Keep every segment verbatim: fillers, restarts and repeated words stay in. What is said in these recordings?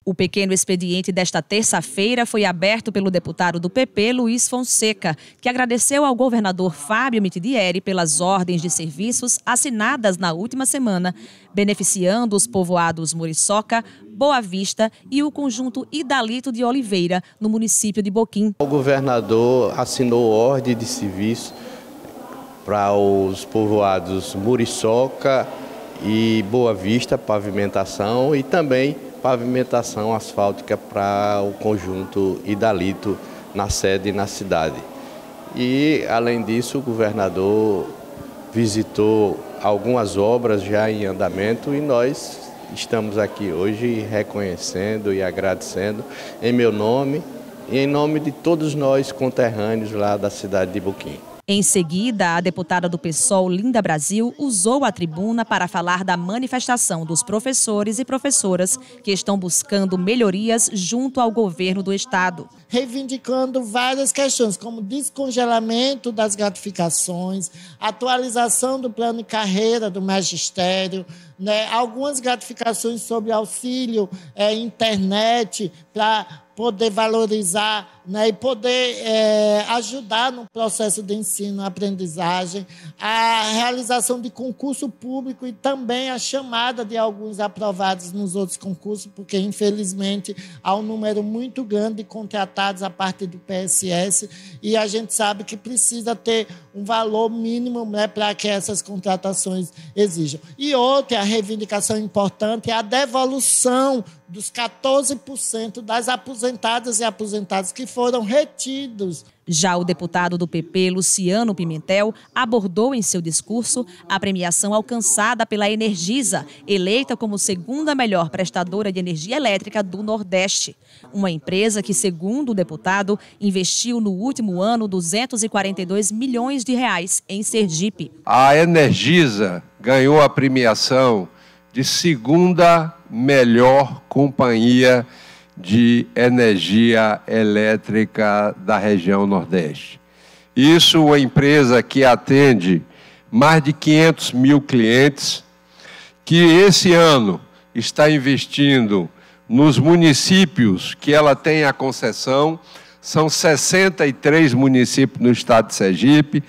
O pequeno expediente desta terça-feira foi aberto pelo deputado do P P, Luiz Fonseca, que agradeceu ao governador Fábio Mitidieri pelas ordens de serviços assinadas na última semana, beneficiando os povoados Muriçoca, Boa Vista e o conjunto Idalito de Oliveira, no município de Boquim. O governador assinou ordem de serviço para os povoados Muriçoca e Boa Vista, pavimentação, e também pavimentação asfáltica para o conjunto Idalito na sede e na cidade. E, além disso, o governador visitou algumas obras já em andamento e nós estamos aqui hoje reconhecendo e agradecendo em meu nome e em nome de todos nós conterrâneos lá da cidade de Boquim. Em seguida, a deputada do PSOL, Linda Brasil, usou a tribuna para falar da manifestação dos professores e professoras que estão buscando melhorias junto ao governo do estado. Reivindicando várias questões, como descongelamento das gratificações, atualização do plano de carreira do magistério, né, algumas gratificações sobre auxílio, é, internet, para poder valorizar, né, e poder é, ajudar no processo de ensino-aprendizagem, a realização de concurso público e também a chamada de alguns aprovados nos outros concursos, porque, infelizmente, há um número muito grande de contratados a partir do P S S e a gente sabe que precisa ter um valor mínimo, né, para que essas contratações exijam. E outra reivindicação importante é a devolução dos quatorze por cento das aposentadas e aposentados que foram retidos. Já o deputado do P P, Luciano Pimentel, abordou em seu discurso a premiação alcançada pela Energisa, eleita como segunda melhor prestadora de energia elétrica do Nordeste. Uma empresa que, segundo o deputado, investiu no último ano duzentos e quarenta e dois milhões de reais em Sergipe. A Energisa ganhou a premiação de segunda melhor companhia de energia elétrica da região Nordeste. Isso é uma empresa que atende mais de quinhentos mil clientes, que esse ano está investindo nos municípios que ela tem a concessão, são sessenta e três municípios no estado de Sergipe,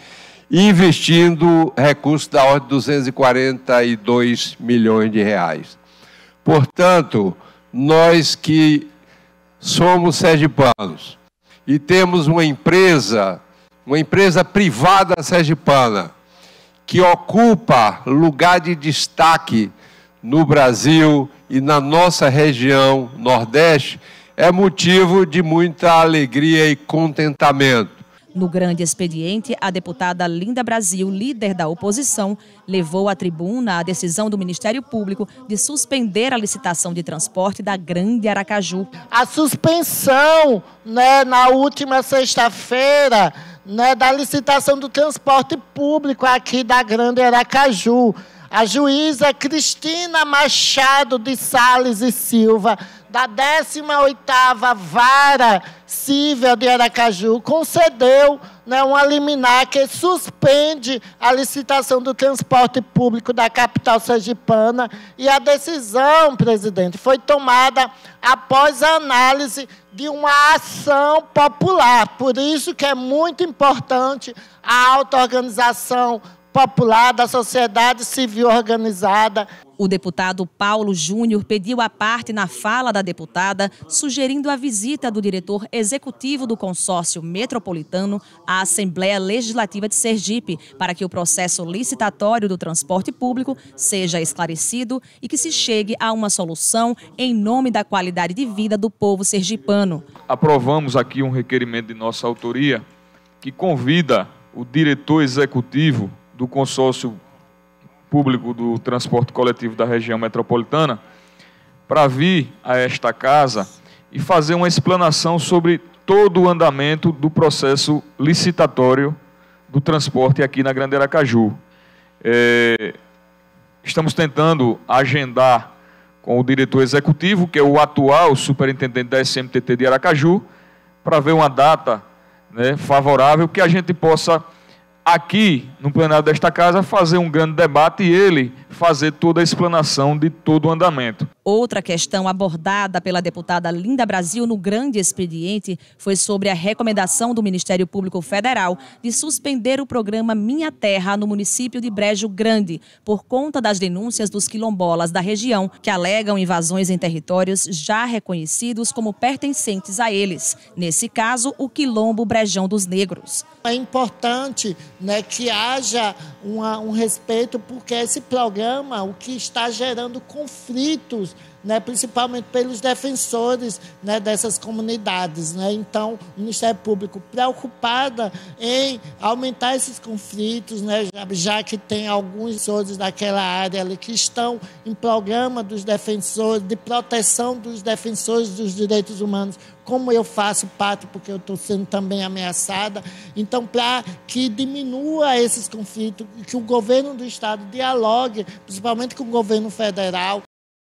investindo recursos da ordem de duzentos e quarenta e dois milhões de reais. Portanto, nós que somos sergipanos e temos uma empresa, uma empresa privada sergipana, que ocupa lugar de destaque no Brasil e na nossa região Nordeste, é motivo de muita alegria e contentamento. No grande expediente, a deputada Linda Brasil, líder da oposição, levou à tribuna a decisão do Ministério Público de suspender a licitação de transporte da Grande Aracaju. A suspensão, né, na última sexta-feira, né, da licitação do transporte público aqui da Grande Aracaju. A juíza Cristina Machado de Sales e Silva, da décima oitava Vara Cível de Aracaju, concedeu, né, uma liminar que suspende a licitação do transporte público da capital sergipana, e a decisão, presidente, foi tomada após a análise de uma ação popular. Por isso que é muito importante a auto-organização popular da sociedade civil organizada. O deputado Paulo Júnior pediu a parte na fala da deputada, sugerindo a visita do diretor executivo do consórcio metropolitano à Assembleia Legislativa de Sergipe, para que o processo licitatório do transporte público seja esclarecido e que se chegue a uma solução em nome da qualidade de vida do povo sergipano. Aprovamos aqui um requerimento de nossa autoria que convida o diretor executivo do consórcio público do transporte coletivo da região metropolitana para vir a esta casa e fazer uma explanação sobre todo o andamento do processo licitatório do transporte aqui na Grande Aracaju. É, estamos tentando agendar com o diretor executivo, que é o atual superintendente da S M T T de Aracaju, para ver uma data, né, favorável, que a gente possa, aqui no plenário desta casa, fazer um grande debate e ele fazer toda a explanação de todo o andamento. Outra questão abordada pela deputada Linda Brasil no grande expediente foi sobre a recomendação do Ministério Público Federal de suspender o programa Minha Terra no município de Brejo Grande, por conta das denúncias dos quilombolas da região, que alegam invasões em territórios já reconhecidos como pertencentes a eles. Nesse caso, o Quilombo Brejão dos Negros. É importante, né, que haja uma, um respeito, porque esse programa, o que está gerando conflitos, né, principalmente pelos defensores, né, dessas comunidades, né? Então, o Ministério Público preocupada em aumentar esses conflitos, né, já, já que tem alguns defensores daquela área ali que estão em programa dos defensores, de proteção dos defensores dos direitos humanos, como eu faço parte, porque eu estou sendo também ameaçada. Então, para que diminua esses conflitos, que o governo do Estado dialogue, principalmente com o governo federal,